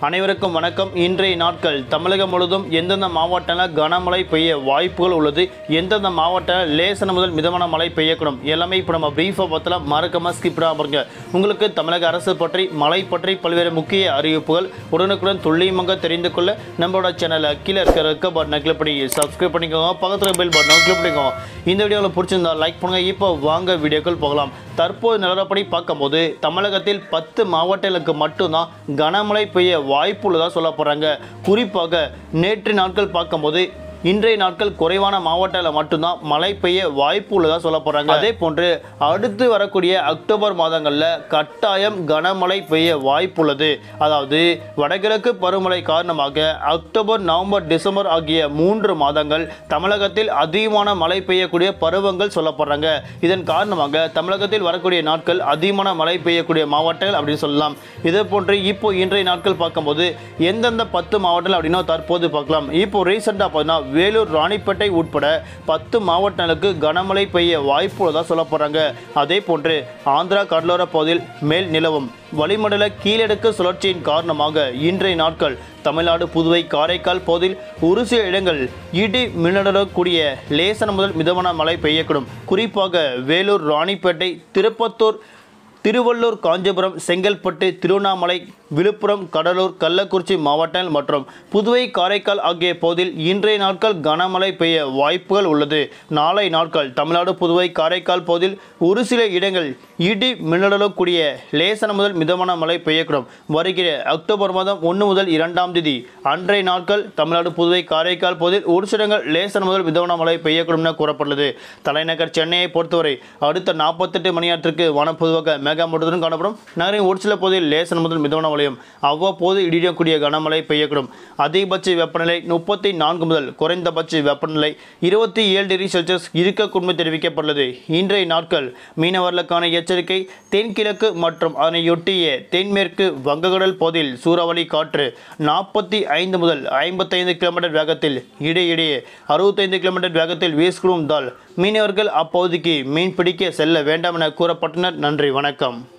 அனைவருக்கும் வணக்கம். இன்றைய நாட்கள் தமிழகம் முழுவதும் எந்தெந்த மாவட்டங்களில் கனமழை பெய்ய வாய்ப்புகள் உள்ளது, எந்தெந்த மாவட்டத்தில் லேசான முதல் மிதமான மழை பெய்யக்கூடும், எல்லாமே இப்போ நம்ம பிரீஃபாக பார்த்தலாம். மறக்காம ஸ்கிப் பாருங்க. உங்களுக்கு தமிழக அரசு பற்றி மழை பற்றி பல்வேறு முக்கிய அறிவிப்புகள் உடனுக்குடன் துல்லியமாக தெரிந்து கொள்ள நம்மளோட சேனலை கீழே இருக்க பட்டனை கிளிக் பண்ணி சப்ஸ்கிரைப் பண்ணிக்கோங்க. பக்கத்தில் பெல் பட்டனை கிளிக் பண்ணிக்கோங்க. இந்த வீடியோவில் பிடிச்சிருந்தா லைக் பண்ணுங்க. இப்போ வாங்க வீடியோக்கள் போகலாம். தற்போது நிலவரப்படி பார்க்கும்போது தமிழகத்தில் 10 மாவட்டங்களுக்கு மட்டும்தான் கனமழை பெய்ய வாய்ப்பு உள்ளதாக சொல்லப்படுறாங்க. குறிப்பாக நேற்று நாட்கள் பார்க்கும்போது இன்றைய நாட்கள் குறைவான மாவட்டத்தில் மட்டும்தான் மழை பெய்ய வாய்ப்பு உள்ளதாக சொல்லப்படுறாங்க. அதே போன்று அடுத்து வரக்கூடிய அக்டோபர் மாதங்களில் கட்டாயம் கனமழை பெய்ய வாய்ப்பு உள்ளது. அதாவது வடகிழக்கு பருவமழை காரணமாக அக்டோபர், நவம்பர், டிசம்பர் ஆகிய 3 மாதங்கள் தமிழகத்தில் அதிகமான மழை பெய்யக்கூடிய பருவங்கள் சொல்லப்படுறாங்க. இதன் காரணமாக தமிழகத்தில் வரக்கூடிய நாட்கள் அதிகமான மழை பெய்யக்கூடிய மாவட்டங்கள் அப்படின்னு சொல்லலாம். இதே போன்று இப்போ இன்றைய நாட்கள் பார்க்கும்போது எந்தெந்த 10 மாவட்டங்கள் அப்படின்னா தற்போது பார்க்கலாம். இப்போ ரீசெண்டாக பார்த்தீங்கன்னா வேலூர், ராணிப்பேட்டை உட்பட 10 மாவட்டங்களுக்கு கனமழை பெய்ய வாய்ப்பு உள்ளதாக சொல்லப்படுறாங்க. அதே போன்று ஆந்திரா கடலோர பகுதியில் மேல் நிலவும் வளிமண்டல கீழடுக்கு சுழற்சியின் காரணமாக இன்றைய நாட்கள் தமிழ்நாடு, புதுவை, காரைக்கால் பகுதியில் ஒரு சில இடங்கள் இடி மின்னலுடன் கூடிய லேசான முதல் மிதமான மழை பெய்யக்கூடும். குறிப்பாக வேலூர், ராணிப்பேட்டை, திருப்பத்தூர், திருவள்ளூர், காஞ்சிபுரம், செங்கல்பட்டு, திருவண்ணாமலை, விழுப்புரம், கடலூர், கள்ளக்குறிச்சி மாவட்டங்கள் மற்றும் புதுவை, காரைக்கால் ஆகிய பகுதியில் இன்றைய நாட்கள் கனமழை பெய்ய வாய்ப்புகள் உள்ளது. நாளை நாட்கள் தமிழ்நாடு, புதுவை, காரைக்கால் பகுதியில் ஒரு சில இடங்கள் இடி மின்னலுடன் கூடிய லேசான முதல் மிதமான மழை பெய்யக்கூடும். வருகிற அக்டோபர் மாதம் 1 முதல் 2ஆம் தேதி அன்றைய நாட்கள் தமிழ்நாடு, புதுவை, காரைக்கால் பகுதியில் ஒரு சில இடங்கள் லேசான முதல் மிதமான மழை பெய்யக்கூடும் என கூறப்பட்டுள்ளது. தலைநகர் சென்னையை பொறுத்தவரை அடுத்த 48 மணி நேரத்திற்கு வானம் பொதுவாக மேகமூட்டத்துடன் காணப்படும். நகரின் ஒரு சில பகுதியில் லேசான முதல் மிதமான மழையும் அவ்வப்போது இடியக்கூடிய கனமழை பெய்யக்கூடும். அதிகபட்ச வெப்பநிலை 34 முதல் குறைந்தபட்ச வெப்பநிலை 27 டிகிரி செல்சியஸ் இருக்கக்கூடும் தெரிவிக்கப்பட்டுள்ளது. இன்றைய நாட்கள் மீனவர்களுக்கான எச்சரிக்கை. தென்கிழக்கு மற்றும் அதனையொட்டிய தென்மேற்கு வங்கக்கடல் பகுதியில் சூறாவளி காற்று 45 முதல் 55 கிலோமீட்டர் வேகத்தில் இடையிடையே 65 கிலோமீட்டர் வேகத்தில் வீசுகிறதால் மீனவர்கள் அப்பகுதிக்கு மீன் பிடிக்க செல்ல வேண்டாம் என கூறப்பட்டனர். நன்றி, வணக்கம்.